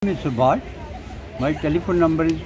name is Subhash. My telephone number is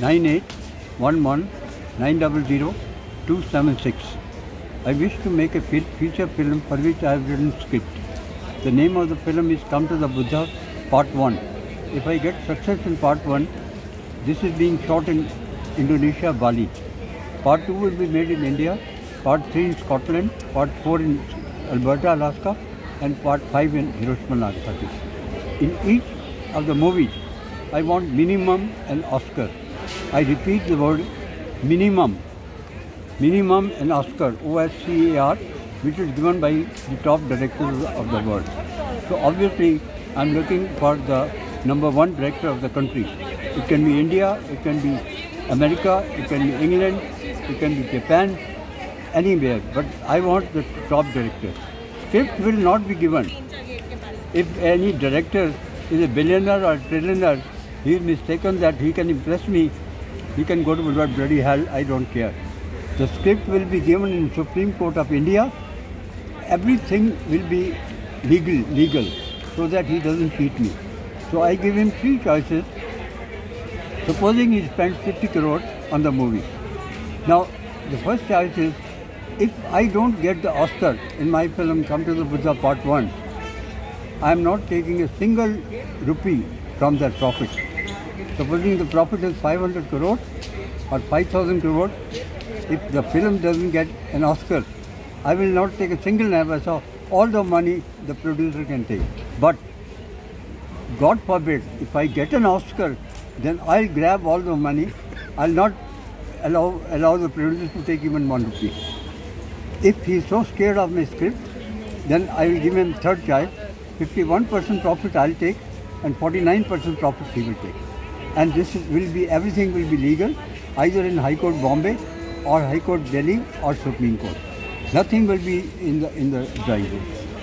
9811900276. I wish to make a feature film for which I have written script. The name of the film is Come to the Buddha Part 1. If I get success in Part 1, this is being shot in Indonesia, Bali. Part 2 will be made in India, Part 3 in Scotland, Part 4 in Alberta, Alaska, and Part 5 in Hiroshima, Nagasaki. In each of the movies, I want minimum an Oscar. I repeat the word minimum. Minimum an Oscar, OSCAR, which is given by the top directors of the world. So obviously, I'm looking for the #1 director of the country. It can be India, it can be America, it can be England, it can be Japan, anywhere. But I want the top director. Script will not be given. If any director is a billionaire or trillionaire, he is mistaken that he can impress me, he can go to bloody hell, I don't care. The script will be given in Supreme Court of India. Everything will be legal, so that he doesn't cheat me. So I give him 3 choices. Supposing he spends 50 crores on the movie. Now, the first choice is, if I don't get the Oscar in my film Come to the Buddha Part 1, I am not taking a single rupee from that profit. Supposing the profit is 500 crores or 5,000 crores, if the film doesn't get an Oscar, I will not take a single naira. So all the money the producer can take. But God forbid, if I get an Oscar, then I'll grab all the money. I'll not allow the producer to take even 1 rupee. If he's so scared of my script, then I will give him third choice. 51% profit I'll take and 49% profit he will take. And everything will be legal, either in High Court Bombay or High Court Delhi or Supreme Court. Nothing will be in the driveway.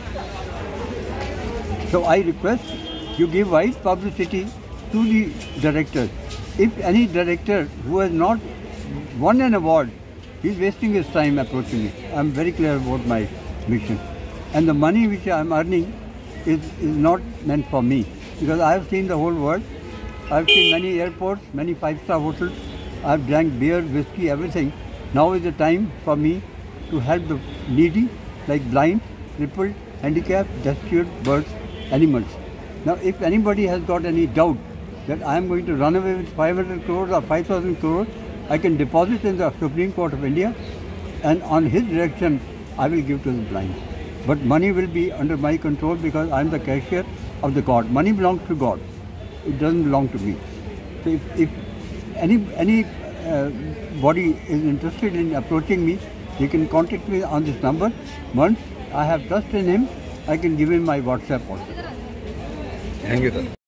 So I request you give wide publicity to the directors. If any director who has not won an award, he is wasting his time approaching me. I am very clear about my mission. And the money which I am earning is not meant for me. Because I have seen the whole world. I have seen many airports, many 5-star hotels. I have drank beer, whiskey, everything. Now is the time for me to help the needy, like blind, crippled, handicapped, destitute, birds, animals. Now, if anybody has got any doubt that I am going to run away with 500 crores or 5,000 crores, I can deposit in the Supreme Court of India, and on his direction, I will give to the blind. But money will be under my control because I am the cashier of the God. Money belongs to God. It doesn't belong to me. So if any body is interested in approaching me, he can contact me on this number. Once I have trust in him, I can give him my WhatsApp also. Thank you, sir.